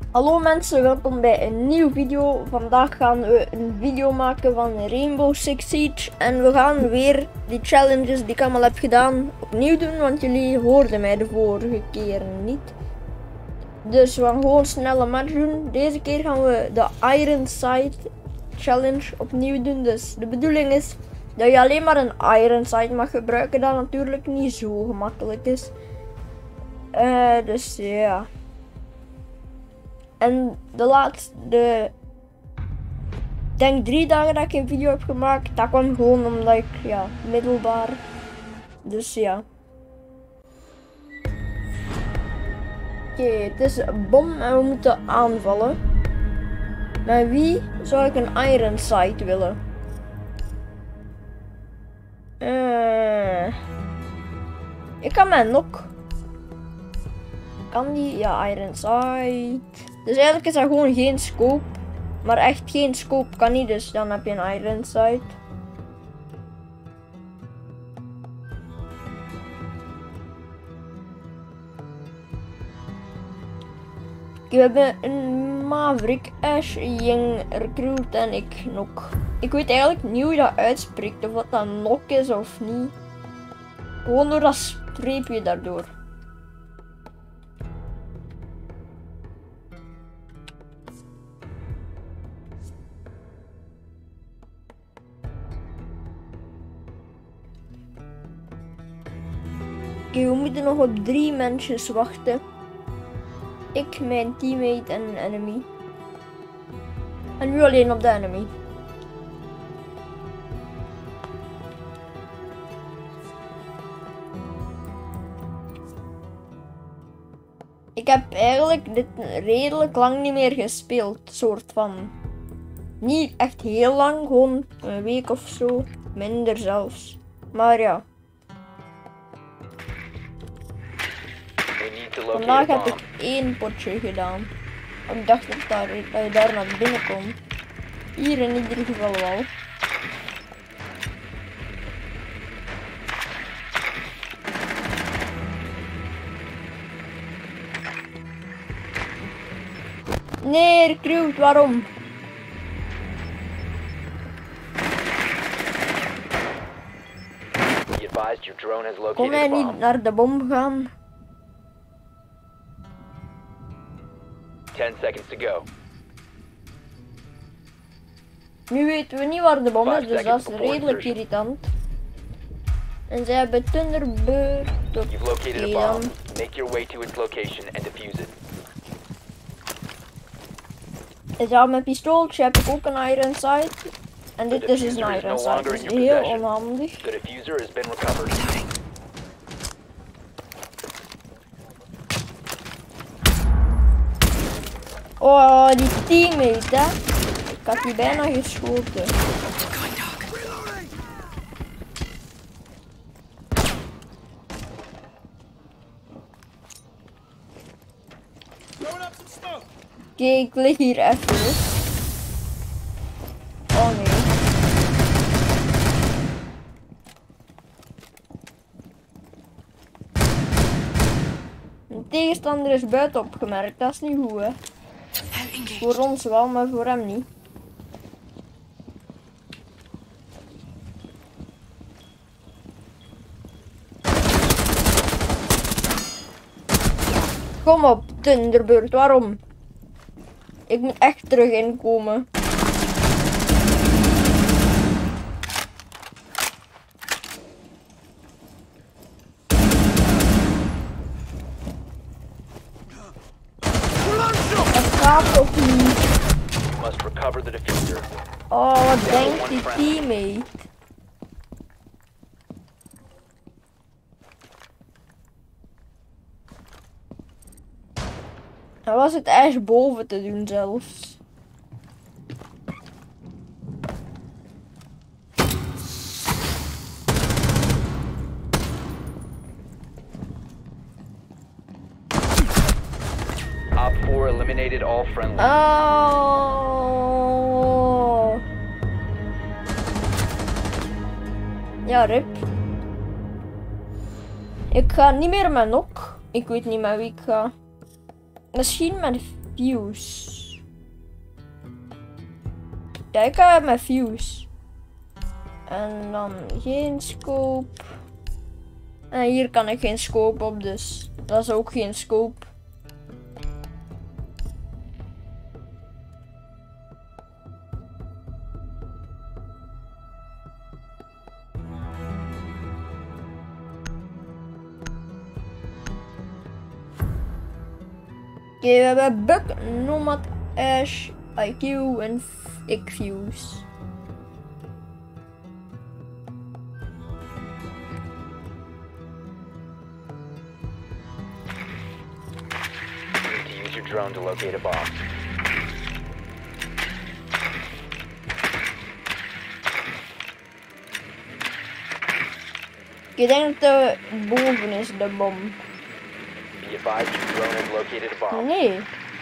Hallo mensen, welkom bij een nieuwe video. Vandaag gaan we een video maken van Rainbow Six Siege. En we gaan weer die challenges die ik allemaal heb gedaan opnieuw doen, want jullie hoorden mij de vorige keer niet. Dus we gaan gewoon snelle match doen. Deze keer gaan we de Iron Sight challenge opnieuw doen. Dus de bedoeling is dat je alleen maar een Iron Sight mag gebruiken, dat natuurlijk niet zo gemakkelijk is. Dus ja. En ik denk 3 dagen dat ik een video heb gemaakt. Dat kwam gewoon omdat ik, middelbaar. Dus ja. Oké, het is een bom en we moeten aanvallen. Met wie zou ik een Iron Sight willen? Ik kan met Nok. Kan die? Ja, Iron Sight. Dus eigenlijk is dat gewoon geen scope. Maar echt geen scope kan niet, dus dan heb je een Iron Sight. We hebben een Maverick, Ash, Ying, Recruit en ik Nok. Ik weet eigenlijk niet hoe je dat uitspreekt, of dat Nok is of niet. Gewoon door dat streepje daardoor. Oké, we moeten nog op 3 mensen wachten. Ik, mijn teammate en een enemy. En nu alleen op de enemy. Ik heb eigenlijk dit redelijk lang niet meer gespeeld. Soort van. Niet echt heel lang, gewoon een week of zo. Minder zelfs. Maar ja. Vandaag heb ik 1 potje gedaan. Ik dacht dat je daar naar binnen komt. Hier in ieder geval wel. Nee, Recruit, waarom? Kon hij niet naar de bom gaan? 10 seconds to go. Nu weten we niet waar de bom is, dus dat is redelijk irritant. En zij hebben Thunderbird. You've located a bomb. Make your way to its location and defuse it. En ja, mijn pistooltje heb ik ook een Iron Sight. En dit is dus een Iron Sight, dus heel onhandig. The diffuser has been recovered. Oh, die teammate, hè. Ik had die bijna geschoten. Oké, ik lig hier even. Oh nee. Een tegenstander is buiten opgemerkt, dat is niet goed, hè. Voor ons wel, maar voor hem niet. Kom op, Thunderbird, waarom? Ik moet echt terug inkomen. Of niet? Must recover the diffuser. Oh, wat denkt die teammate? Hij was het echt boven te doen zelfs. Op 4 eliminated all friendly. Oh. Ja, rip. Ik ga niet meer met Nok. Ik weet niet met wie ik ga. Misschien met Fuse. Ja, ik heb mijn fuse. En dan geen scope. En hier kan ik geen scope op, dus dat is ook geen scope. Oké, we hebben Buck, Nomad, Ash, IQ en ik Fuse. Use your drone to locate a bomb. Ik denk dat boven is de bom. Be advised your drone has located a bomb. Nee.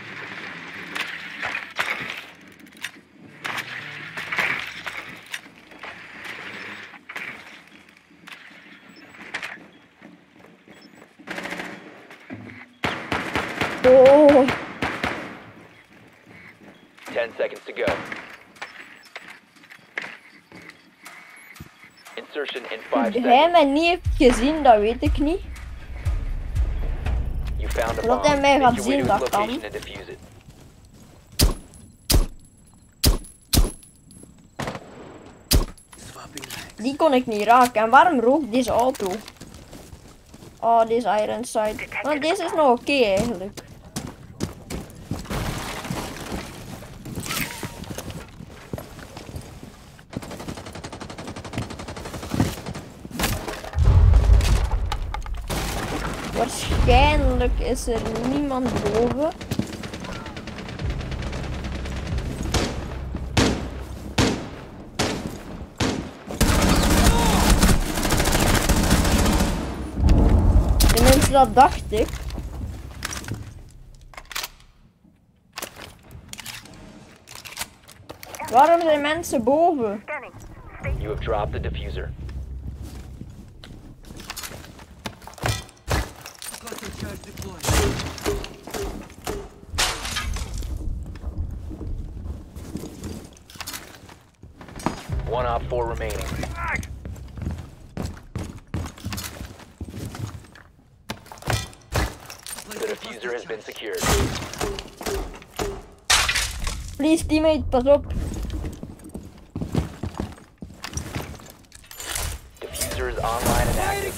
Oh. 10 seconds to go. Insertion in 5 Hij seconds. mij niet heeft gezien, dat weet ik niet. You found a Dat bomb. hij mij Make gaat your way zien, to its dat kan. location and defuse it. Die kon ik niet raken. En waarom rookt deze auto? Oh, deze Iron Sight. Want deze is nog oké eigenlijk. Waarschijnlijk is er niemand boven. Tenminste, dat dacht ik. Waarom zijn mensen boven? You have dropped the diffuser. One op 4 remaining. The diffuser has been secured. Please, teammate, pas op. Diffuser is online and active.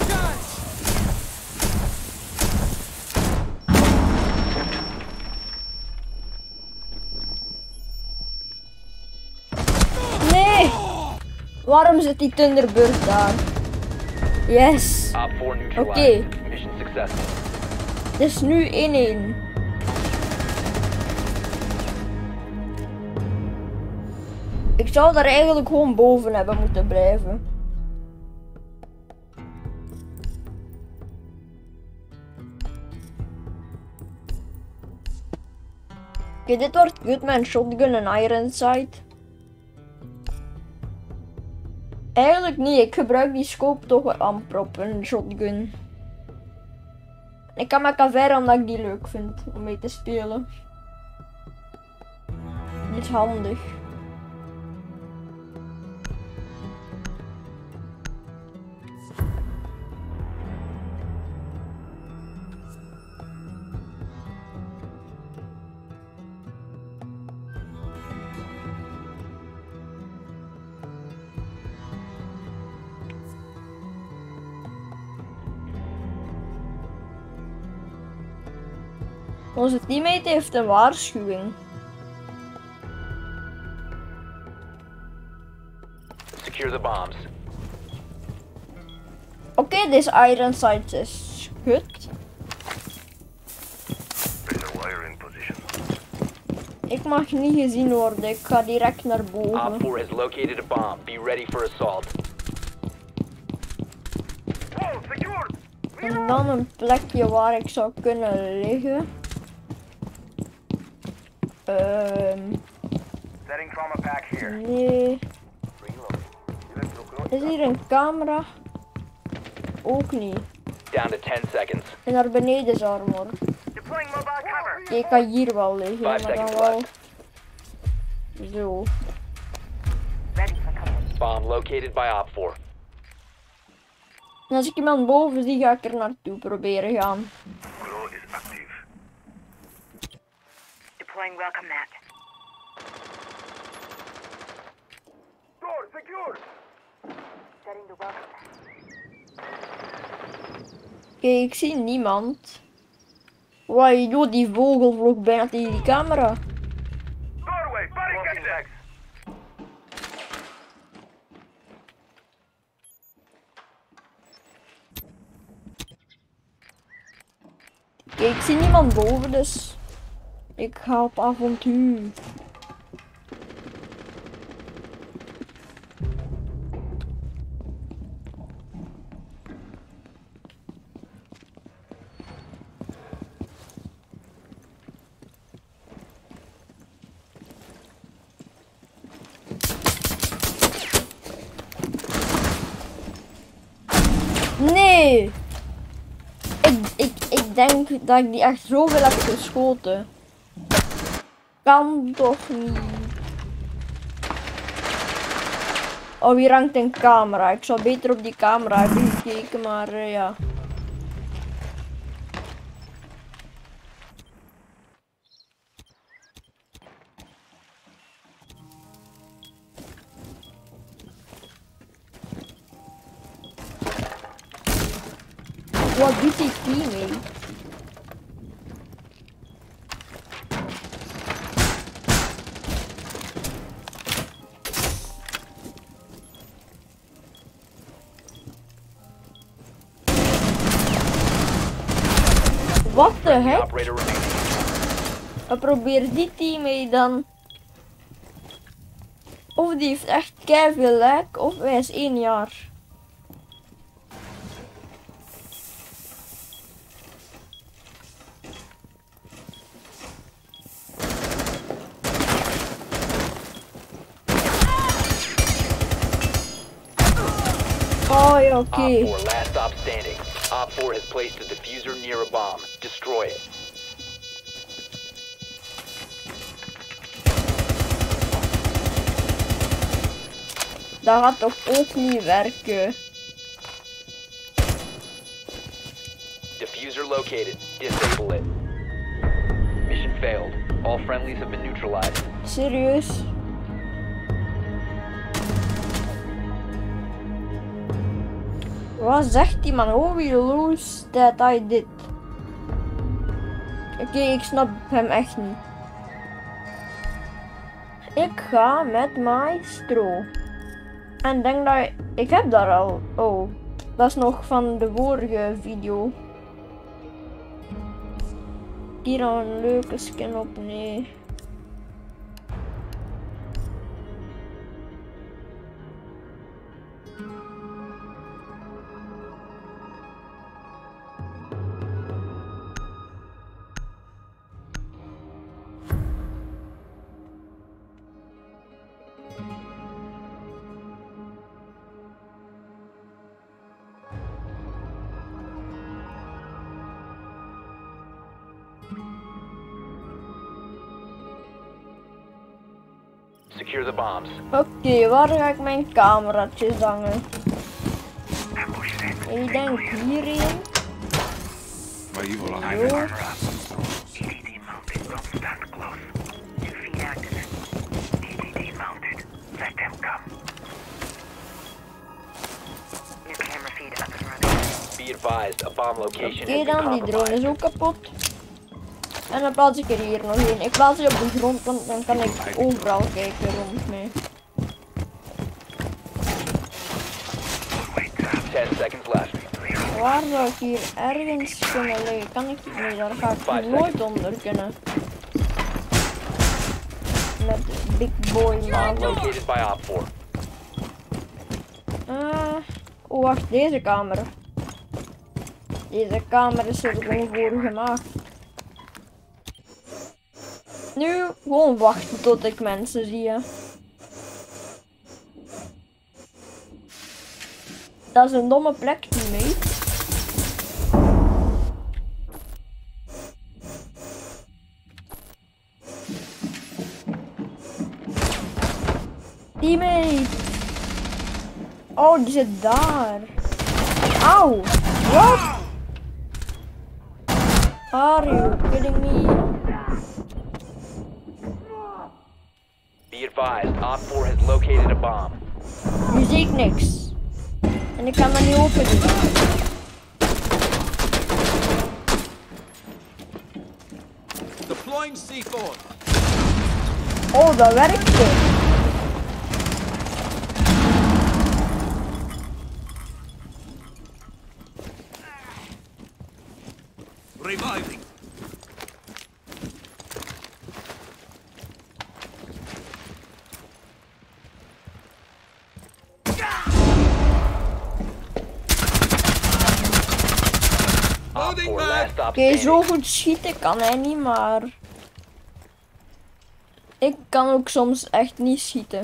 Nee! Waarom zit die Thunderbird daar? Yes! Op 4 neutralized. Oké. Mission successful. Het is nu 1-1. Ik zou daar eigenlijk gewoon boven hebben moeten blijven. Oké, dit wordt goed met een shotgun en iron sight. Eigenlijk niet, ik gebruik die scope toch wel amper op een shotgun. Ik kan met Caveira omdat ik die leuk vind om mee te spelen. Die is handig. Onze teammate heeft een waarschuwing. Secure the bombs. Oké, deze iron sight is goed. Ik mag niet gezien worden, ik ga direct naar Op boven. 4 has located a bomb. Be ready for assault. En dan een plekje waar ik zou kunnen liggen. Setting trauma pack here. Nee. Is hier een camera? Ook niet. Down to 10 seconds. En naar beneden is armor. Ik ga hier wel liggen, 5 maar dan seconds wel left. zo. Bomb located by Op 4. En als ik iemand boven zie, ga ik er naartoe proberen gaan. Glow is active. Deploying welcome mat. Door secure. Setting the welcome mat. Oké, ik zie niemand. Wauw, joh, die vogel vloog bijna tegen die camera. Doorway, barricade. Oké, ik zie niemand boven, dus ik ga op avontuur. Nee! Ik denk dat ik die echt zoveel heb geschoten. Kan toch niet. Oh, hier hangt een camera. Ik zou beter op die camera hebben gekeken, maar ja. Wat doet die teammate? Wat de heck? Operator remaining. Wat probeert die teammate dan? Of die heeft echt keiveel lag, of hij is 1 jaar. Oh ja, oké. Op 4, last stop standing. Op 4 has placed a diffuser near a bomb. Destroy it. Dat gaat toch ook niet werken? Diffuser located. Disable it. Mission failed. All friendlies have been neutralized. Serieus? Wat zegt die man? Oh, we lose that I did. Oké, ik snap hem echt niet. Ik ga met Maestro. En denk dat ik heb daar al. Oh, dat is nog van de vorige video. Hier al een leuke skin op, nee. Secure the bombs. Oké, waar ga ik mijn cameraatjes hangen? Ik denk hierin. My evil Zo. armor up. EDD mounted. Don't stand close. 2 feet active. EDD mounted. Let them come. New camera feed up and running. Be advised, a bomb location Oké has been dan, die drone compromised. is ook kapot. En dan plaats ik er hier nog een. Ik plaats die op de grond, want dan kan ik overal kijken rond mij. 10 seconds left. Waar zou ik hier ergens kunnen liggen? Kan ik? Nee, daar ga ik nooit onder kunnen. Met Big Boy Bomb man. located by Op 4. Oh wacht, deze kamer. Deze kamer is er gewoon voor gemaakt. Nu gewoon wachten tot ik mensen zie. Hè. Dat is een domme plek, teammate. teammate. Oh, die zit daar. Auw. What? Are you kidding me? Be advised, Op 4 has located a bomb. Nu zie ik niks. En ik kan dat niet open doen. Deploying C4. Oh, dat werkte. Reviving. Op 4 last stop Oké, standing. zo goed schieten kan hij niet, maar... Ik kan ook soms echt niet schieten.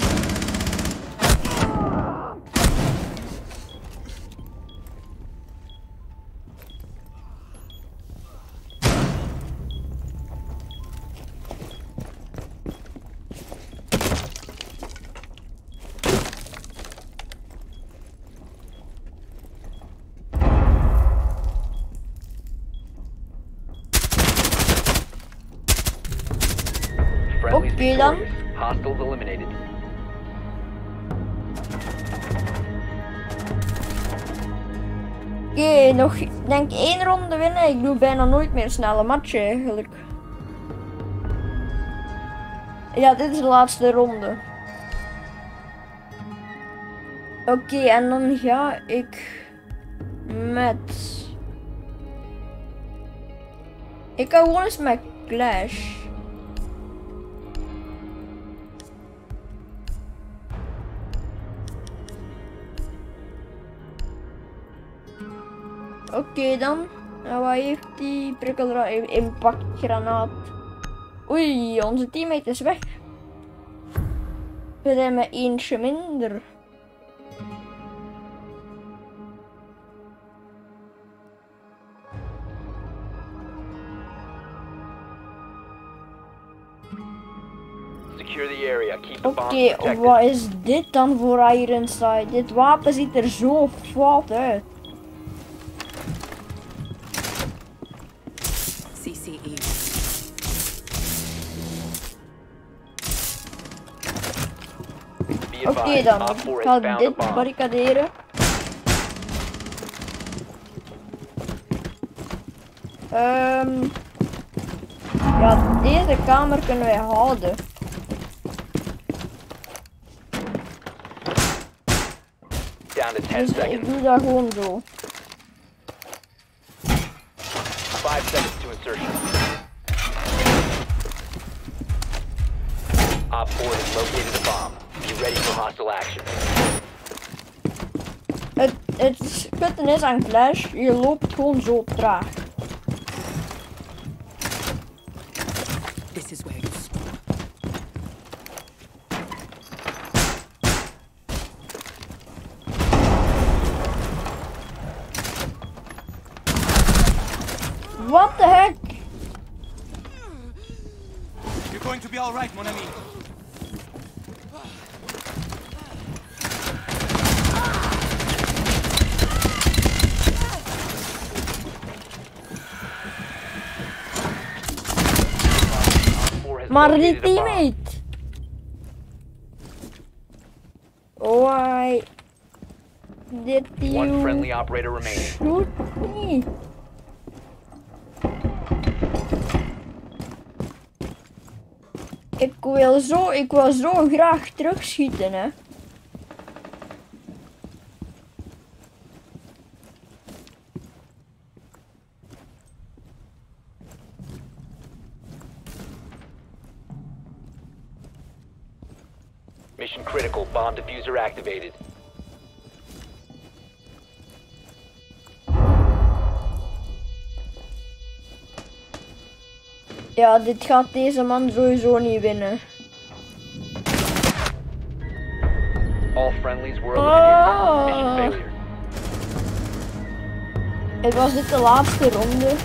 Friendly's Oké dan. victorious. Hostiles eliminated. Oké, nog denk 1 ronde winnen. Ik doe bijna nooit meer snelle matchen eigenlijk. Ja, dit is de laatste ronde. Oké, en dan ga ik met... Ik ga gewoon eens met Clash. Oké dan. Nou, wat heeft die prikkeldraad? Impactgranaat. Oei, onze teammate is weg. We zijn met eentje minder. Secure the area. Keep the bombs Oké, protected. wat is dit dan voor Iron Sight? Dit wapen ziet er zo fout uit. CCE. Be Oké advised, dan, Op ik 4 ga has found a dit bomb. barricaderen. Ja, deze kamer kunnen wij houden. Down to 10 Dus ik seconds. doe dat gewoon zo. 5 seconds to insertion. Op 4 has located a bomb. Be ready for hostile action. Het kutte is aan Clash, je loopt gewoon zo traag. This is where you stop. What the heck? You're going to be all right, mon ami. Op 4 has Maar die located a bomb. teammate. Why did One friendly you operator remaining. shoot me? Ik wil zo graag terugschieten, hè. Mission critical. Bomb diffuser activated. Ja, dit gaat deze man sowieso niet winnen. All friendlies were eliminated. Mission Ah. failure. Het was dit de laatste ronde.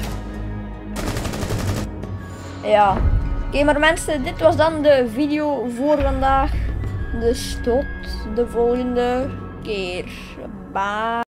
Ja. Oké, maar mensen, dit was dan de video voor vandaag. Dus tot de volgende keer. Bye.